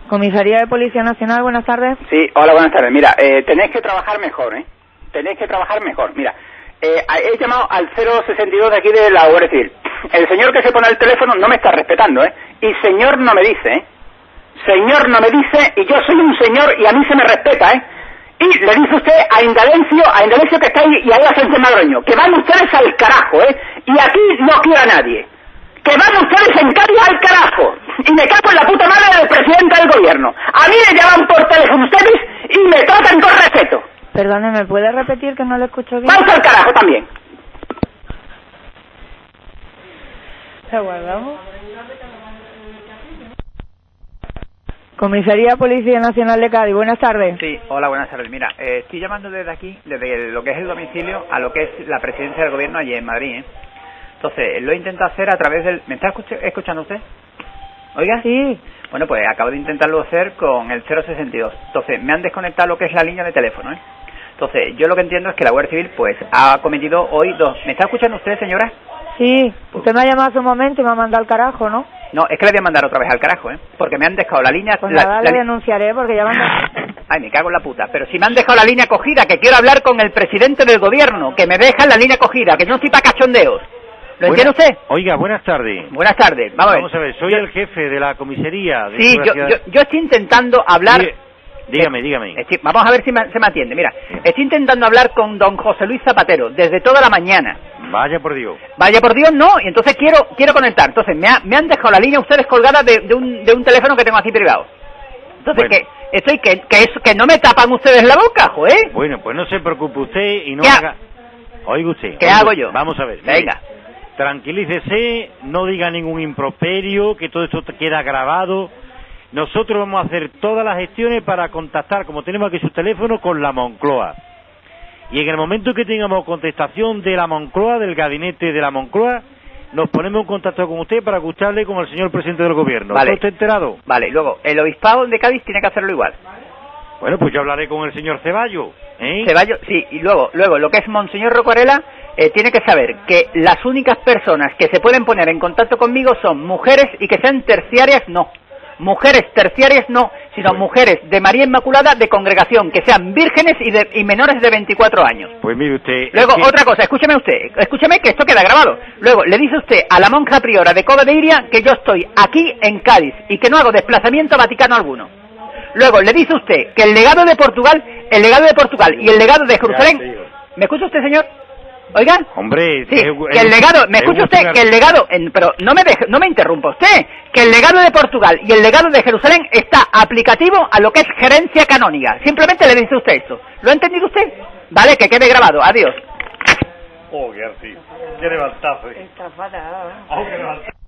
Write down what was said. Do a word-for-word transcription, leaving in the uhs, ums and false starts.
Comisaría de Policía Nacional, buenas tardes. Sí, hola, buenas tardes. Mira, eh, tenéis que trabajar mejor, ¿eh? Tenéis que trabajar mejor. Mira, eh, he llamado al cero sesenta y dos de aquí de la Guardia Civil. El señor que se pone el teléfono no me está respetando, ¿eh? Y señor no me dice, ¿eh? Señor no me dice, y yo soy un señor y a mí se me respeta, ¿eh? Y le dice usted a Indalencio, a Indalencio que está ahí y ahí a Sánchez Madroño, que van ustedes al carajo, ¿eh? Y aquí no quiero a nadie. Que van ustedes en Cádiz al carajo. Y me cago en la puta madre del presidente del gobierno. A mí me llaman por teléfono ustedes y me tratan con respeto. Perdone, ¿me puede repetir que no le escucho bien? ¡Vamos al carajo también! ¿Se guardamos? Comisaría Policía Nacional de Cádiz, buenas tardes. Sí, hola, buenas tardes. Mira, eh, estoy llamando desde aquí, desde lo que es el domicilio a lo que es la presidencia del gobierno allí en Madrid, ¿eh? Entonces, lo he intentado hacer a través del... ¿Me está escuch escuchando usted? ¿Oiga? Sí. Bueno, pues acabo de intentarlo hacer con el cero sesenta y dos. Entonces, me han desconectado lo que es la línea de teléfono, ¿eh? Entonces, yo lo que entiendo es que la Guardia Civil, pues, ha cometido hoy dos... ¿Me está escuchando usted, señora? Sí. Usted me ha llamado hace un momento y me ha mandado al carajo, ¿no? No, es que le voy a mandar otra vez al carajo, ¿eh? Porque me han dejado la línea... Pues la, nada, la, le denunciaré porque ya van a... Ay, me cago en la puta. Pero si me han dejado la línea cogida, que quiero hablar con el presidente del gobierno, que me dejan la línea cogida, que no estoy para cachondeos. ¿Lo entiende usted? Oiga, buenas tardes. Buenas tardes, vamos a ver. Vamos a ver, soy yo... el jefe de la comisaría. De sí, yo, yo, yo estoy intentando hablar... Sí, dígame, dígame. Estoy... Vamos a ver si me, se me atiende. Mira, estoy intentando hablar con don José Luis Zapatero desde toda la mañana. Vaya por Dios. Vaya por Dios, no, y entonces quiero quiero conectar. Entonces, me, ha, me han dejado la línea ustedes colgada de, de, un, de un teléfono que tengo aquí privado. Entonces, bueno. que estoy que, que, es, que no me tapan ustedes la boca, joder. Bueno, pues no se preocupe usted y no ¿Qué haga... Oiga usted. ¿Qué oiga, hago yo? Vamos a ver. Venga. Mire. Tranquilícese, no diga ningún improperio, que todo esto queda grabado. Nosotros vamos a hacer todas las gestiones para contactar, como tenemos aquí su teléfono, con la Moncloa. Y en el momento que tengamos contestación de la Moncloa, del gabinete de la Moncloa, nos ponemos en contacto con usted para escucharle con el señor presidente del gobierno. Vale. ¿Está usted enterado? Vale, luego, el obispado de Cádiz tiene que hacerlo igual. Bueno, pues yo hablaré con el señor Ceballos, ¿eh? Ceballos, sí, y luego, luego lo que es Monseñor Rocorela, eh, tiene que saber que las únicas personas que se pueden poner en contacto conmigo son mujeres y que sean terciarias, no. Mujeres terciarias no, sino bueno. Mujeres de María Inmaculada de congregación, que sean vírgenes y, de, y menores de veinticuatro años. Pues mire usted... Luego, es que... otra cosa, escúcheme usted, escúcheme que esto queda grabado. Luego, le dice usted a la monja priora de Cova de Iria que yo estoy aquí en Cádiz y que no hago desplazamiento vaticano alguno. Luego, le dice usted que el legado de Portugal, el legado de Portugal y el legado de Jerusalén... ¿Me escucha usted, señor? Oiga, hombre, sí, es, que el legado, ¿me es, escucha es usted? Que el legado, en, pero no me deje, no me interrumpa usted, que el legado de Portugal y el legado de Jerusalén está aplicativo a lo que es gerencia canónica. Simplemente le dice usted eso. ¿Lo ha entendido usted? Vale, que quede grabado. Adiós. Oh, qué así. Qué levantazo. Está fatal. Oh, qué levantazo.